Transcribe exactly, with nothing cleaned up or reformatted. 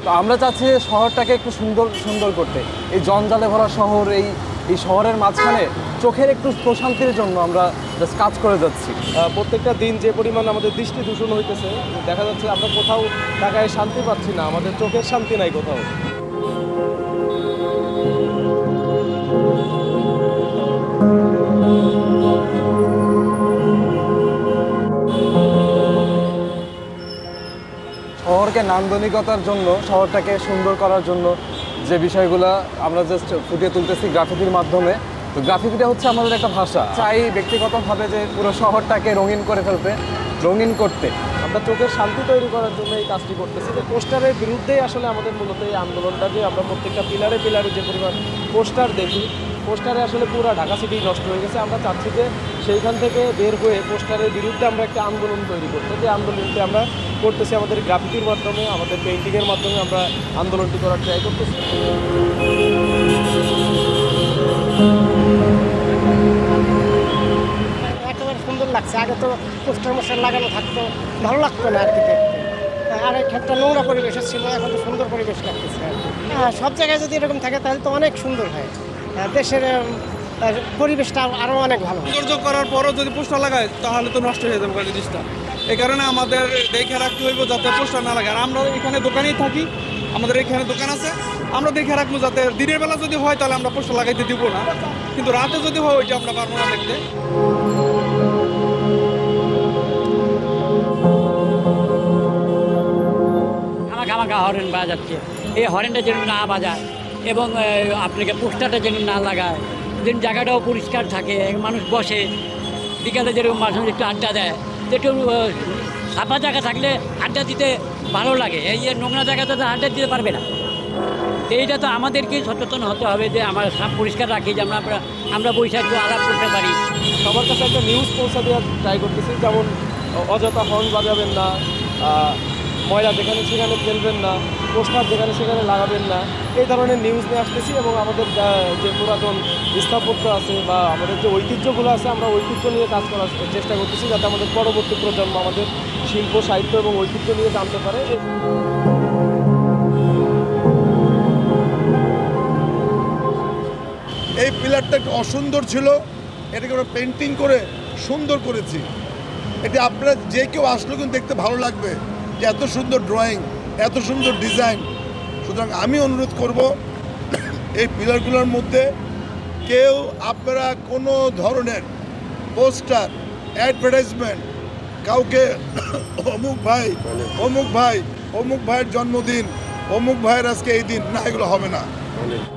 তো আমরা চাচ্ছি শহরটাকে একটু সুন্দর সুন্দর করতে। এই জঞ্জালে ভরা শহর, এই এই শহরের মাঝখানে চোখের একটু প্রশান্তির জন্য আমরা জাস্ট কাজ করে যাচ্ছি। প্রত্যেকটা দিন যে পরিমাণ আমাদের দৃষ্টি দূষণ হইতেছে, দেখা যাচ্ছে আমরা কোথাও ঢাকায় শান্তি পাচ্ছি না, আমাদের চোখের শান্তি নাই কোথাও। শহরকে নান্দনিকতার জন্য, শহরটাকে সুন্দর করার জন্য যে বিষয়গুলো আমরা জাস্ট ফুটিয়ে তুলতেছি গ্রাফিতির মাধ্যমে। তো গ্রাফিতিটা হচ্ছে আমাদের একটা ভাষা। চাই ব্যক্তিগতভাবে যে পুরো শহরটাকে রঙিন করে ফেলতে, রঙিন করতে। আমরা চোখের শান্তি তৈরি করার জন্য এই কাজটি করতেছি। যে পোস্টারের বিরুদ্ধেই আসলে আমাদের মূলত এই আন্দোলনটা, যে আমরা প্রত্যেকটা পিলারে পিলারে যে পরিমাণ পোস্টার দেখি, পোস্টারে আসলে পুরো ঢাকা সিটি নষ্ট হয়ে গেছে। আমরা চাচ্ছি যে সেইখান থেকে বের হয়ে পোস্টারের বিরুদ্ধে আমরা একটা আন্দোলন তৈরি করতে। যে আন্দোলনটি আমরা করতেছি আমাদের গ্রাফিতির মাধ্যমে, আমাদের পেইন্টিংয়ের মাধ্যমে আমরা আন্দোলনটি করার ট্রাই করতেছি। একেবারে সুন্দর লাগছে। আগে তো পোস্টার মোস্টার লাগানো থাকতো, ভালো লাগতো না আর কি দেখতে। আর একটা নোংরা পরিবেশ ছিল, এখন তো সুন্দর পরিবেশ লাগতেছে আর কি। হ্যাঁ, সব জায়গায় যদি এরকম থাকে তাহলে তো অনেক সুন্দর হয়, দেশের পরিবেশটা আরও অনেক ভালো। সৌন্দর্য করার পরও যদি পোস্টার লাগায় তাহলে তো নষ্ট হয়ে যাবে জিনিসটা। এই কারণে আমাদের দেখে রাখতে হইব যাতে পোস্টার না লাগে। আর আমরা এখানে দোকানেই থাকি, আমাদের এখানে দোকান আছে, আমরা দেখে রাখবো যাতে দিনের বেলা যদি হয় তাহলে আমরা পোস্টার লাগাইতে দিব না, কিন্তু রাতে যদি হয় ওইটা আমরা পারবো না দেখতে। খামাখা খামাখা হরেন বাজাচ্ছে, এই হরেনটা যেন না বাজায় এবং আপনাকে পোস্টারটা যেন না লাগায়, যেন জায়গাটাও পরিষ্কার থাকে, মানুষ বসে বিকালে যেরকম মাঝে মাঝে একটু আড্ডা দেয়, একটু সাফা জায়গা থাকলে আড্ডা দিতে ভালো লাগে। এই যে নোংরা জায়গাতে তো আড্ডা দিতে পারবে না। এইটা তো আমাদেরকেই সচেতন হতে হবে যে আমরা সাফ পরিষ্কার রাখি, যে আমরা আমরা বৈশাখ আলাপ করতে পারি। সবার কাছে একটা নিউজ পৌঁছা দেওয়ার ট্রাই করতেছি, যেমন অযথা হর্ন বাজাবেন না, ময়লা যেখানে সেখানে ফেলবেন না, পোস্টার যেখানে সেখানে লাগাবেন না, এই ধরনের নিউজ নিয়ে আসতেছি। এবং আমাদের যে পুরাতন স্থাপত্য আছে বা আমাদের যে ঐতিহ্যগুলো আছে, আমরা ঐতিহ্য নিয়ে কাজ করার চেষ্টা করতেছি, যাতে আমাদের পরবর্তী প্রজন্ম আমাদের শিল্প, সাহিত্য এবং ঐতিহ্য নিয়ে জানতে পারে। এই পিলারটা একটু অসুন্দর ছিল, এটাকে আমরা পেন্টিং করে সুন্দর করেছি। এটা আপনারা যে কেউ আসলেও কিন্তু দেখতে ভালো লাগবে যে এত সুন্দর ড্রয়িং, এত সুন্দর ডিজাইন। সুতরাং আমি অনুরোধ করব এই পিলারগুলোর মধ্যে কেউ আপনারা কোনো ধরনের পোস্টার, অ্যাডভার্টাইজমেন্ট, কাউকে অমুক ভাই অমুক ভাই অমুক ভাইয়ের জন্মদিন, অমুক ভাইয়ের আজকে এই দিন, না, এগুলো হবে না।